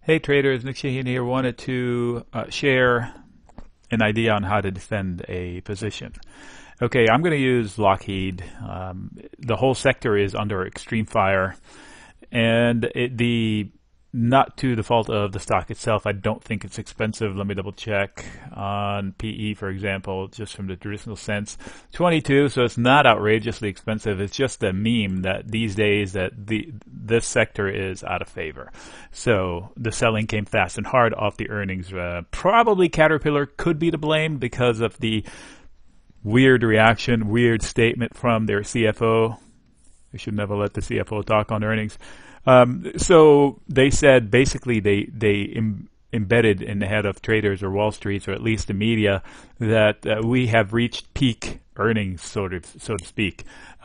Hey traders, Nick Shahin here. Wanted to share an idea on how to defend a position. Okay, I'm going to use Lockheed. The whole sector is under extreme fire, and not to the fault of the stock itself. I don't think it's expensive. Let me double check on PE, for example, just from the traditional sense. 22, so it's not outrageously expensive. It's just a meme that these days that this sector is out of favor. So the selling came fast and hard off the earnings. Probably Caterpillar could be to blame because of the weird reaction, weird statement from their CFO. We should never let the CFO talk on earnings. So they said basically they embedded in the head of traders or Wall Street, or at least the media, that we have reached peak earnings, so to speak.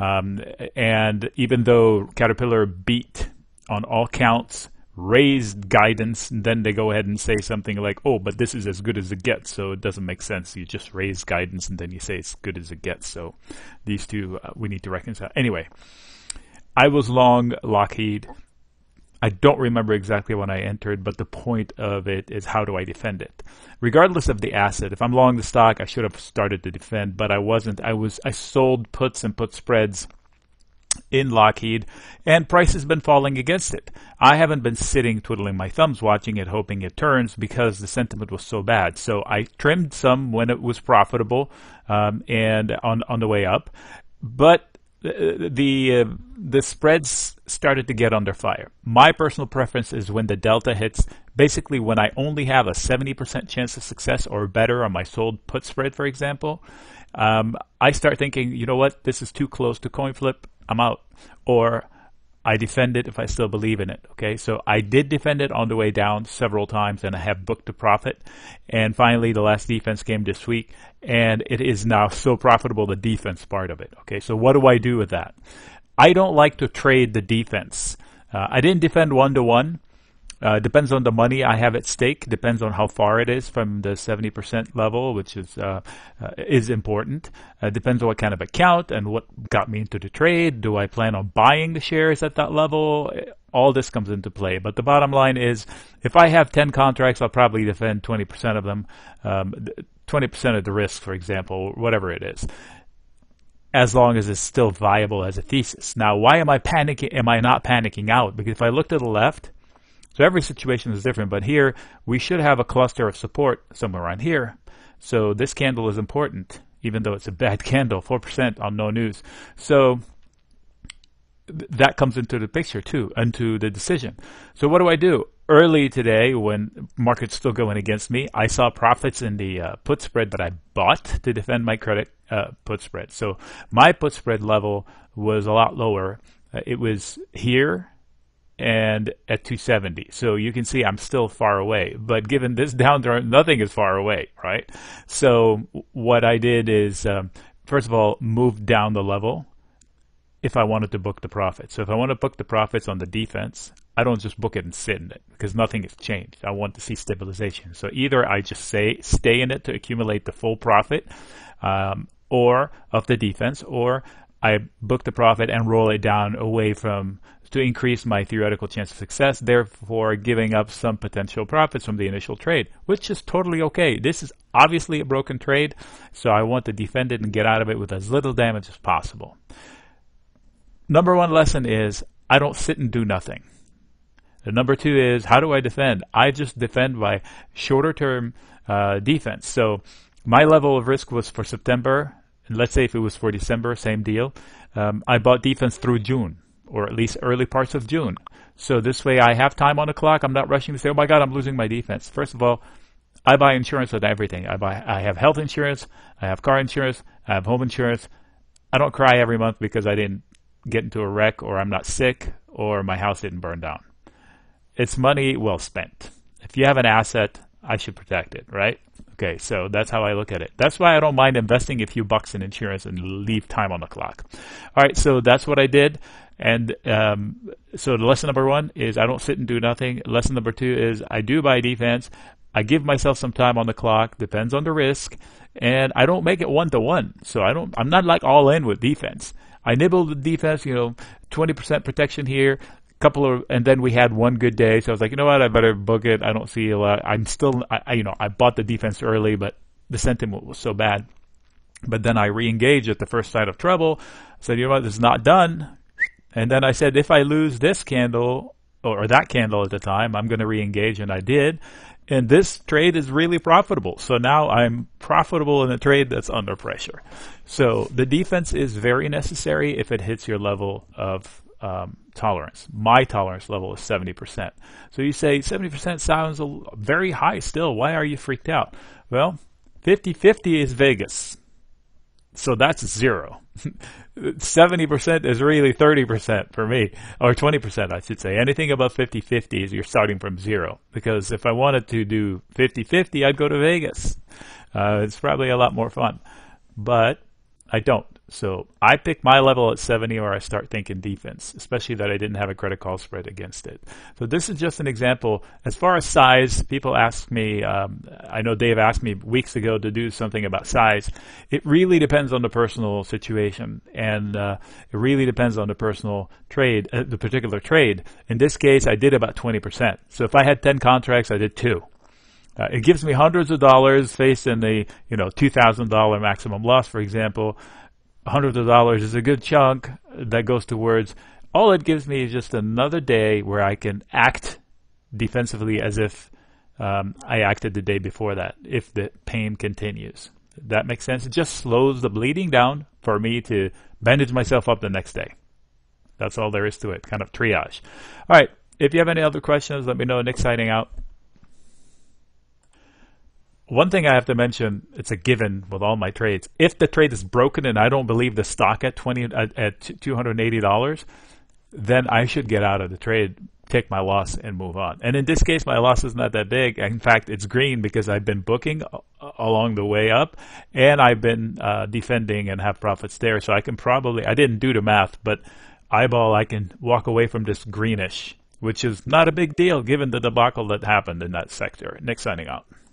And even though Caterpillar beat on all counts, raised guidance, and then they go ahead and say something like, oh, but this is as good as it gets, so it doesn't make sense. You just raise guidance and then you say it's good as it gets. So these two we need to reconcile. Anyway, I was long Lockheed. I don't remember exactly when I entered, but the point of it is, how do I defend it? Regardless of the asset, if I'm long the stock, I should have started to defend, but I wasn't. I sold puts and put spreads in Lockheed, and price has been falling against it. I haven't been sitting twiddling my thumbs watching it, hoping it turns, because the sentiment was so bad. So I trimmed some when it was profitable, and on the way up, but the spreads started to get under fire. My personal preference is when the delta hits, basically when I only have a 70% chance of success or better on my sold put spread, for example. I start thinking, you know what, this is too close to coin flip, I'm out. Or I defend it if I still believe in it. Okay, so I did defend it on the way down several times, and I have booked a profit. And finally, the last defense came this week, and it is now so profitable, the defense part of it. Okay, so what do I do with that? I don't like to trade the defense. I didn't defend 1-to-1. Depends on the money I have at stake. Depends on how far it is from the 70% level, which is important. Depends on what kind of account and what got me into the trade. Do I plan on buying the shares at that level? All this comes into play. But the bottom line is, if I have 10 contracts, I'll probably defend 20% of them, 20% of the risk, for example, whatever it is, as long as it's still viable as a thesis. Now, why am I panicking? Am I not panicking out? Because if I look to the left, so every situation is different, but here we should have a cluster of support somewhere around here. So this candle is important, even though it's a bad candle, 4% on no news. So that comes into the picture too, into the decision. So what do I do? Early today, when market's still going against me, I saw profits in the put spread that I bought to defend my credit put spread. So my put spread level was a lot lower. It was here and at 270. So you can see I'm still far away. But given this downturn, nothing is far away, right? So what I did is, first of all, move down the level if I wanted to book the profit. So if I want to book the profits on the defense, I don't just book it and sit in it, because nothing has changed. I want to see stabilization. So either I just stay in it to accumulate the full profit or of the defense, or I book the profit and roll it down away from, to increase my theoretical chance of success, therefore giving up some potential profits from the initial trade, which is totally okay. This is obviously a broken trade, so I want to defend it and get out of it with as little damage as possible. Number one lesson is, I don't sit and do nothing. The number two is, how do I defend? I just defend by shorter term defense. So my level of risk was for September, and let's say if it was for December, same deal. I bought defense through June, or at least early parts of June. So this way I have time on the clock. I'm not rushing to say, oh my God, I'm losing my defense. First of all, I buy insurance on everything. I have health insurance, I have car insurance, I have home insurance. I don't cry every month because I didn't get into a wreck, or I'm not sick, or my house didn't burn down. It's money well spent. If you have an asset, I should protect it, right? Okay, so that's how I look at it. That's why I don't mind investing a few bucks in insurance and leave time on the clock. All right, so that's what I did. And so the lesson number one is, I don't sit and do nothing. Lesson number two is, I do buy defense. I give myself some time on the clock, depends on the risk, and I don't make it 1-to-1. So I'm not like all in with defense. I nibble the defense, 20% protection here, and then we had one good day. So I was like, you know what, I better book it. I don't see a lot. I bought the defense early, but the sentiment was so bad. But then I re-engaged at the first sign of trouble. I said, you know what, this is not done. And then I said, if I lose this candle or that candle at the time, I'm going to re-engage, and I did. And this trade is really profitable. So now I'm profitable in a trade that's under pressure. So the defense is very necessary if it hits your level of tolerance. My tolerance level is 70%. So you say 70% sounds very high still. Why are you freaked out? Well, 50-50 is Vegas. So that's zero. 70% is really 30% for me, or 20% I should say. Anything above 50-50 is you're starting from zero. Because if I wanted to do 50-50, I'd go to Vegas. It's probably a lot more fun. But I don't. So I pick my level at 70, or I start thinking defense, especially that I didn't have a credit call spread against it. So this is just an example. As far as size, people ask me, I know Dave asked me weeks ago to do something about size. It really depends on the personal situation, and it really depends on the personal trade, the particular trade. In this case, I did about 20%. So if I had 10 contracts, I did 2. It gives me hundreds of dollars facing the $2,000 maximum loss, for example. Hundreds of dollars is a good chunk that goes towards. All it gives me is just another day where I can act defensively as if I acted the day before that, if the pain continues. That makes sense? It just slows the bleeding down for me to bandage myself up the next day. That's all there is to it, kind of triage. All right, if you have any other questions, let me know. Nick signing out. One thing I have to mention, it's a given with all my trades. If the trade is broken and I don't believe the stock at $280, then I should get out of the trade, take my loss, and move on. And in this case, my loss is not that big. In fact, it's green because I've been booking along the way up, and I've been defending and have profits there. So I can probably, I didn't do the math, but eyeball, I can walk away from this greenish, which is not a big deal given the debacle that happened in that sector. Nick signing out.